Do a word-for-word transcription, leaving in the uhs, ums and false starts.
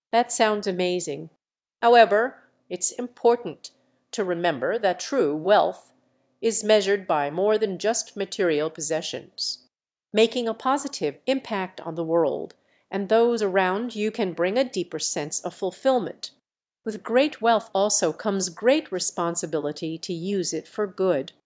That sounds amazing. However, it's important to remember that true wealth is measured by more than just material possessions. Making a positive impact on the world and those around you can bring a deeper sense of fulfillment. With great wealth also comes great responsibility to use it for good.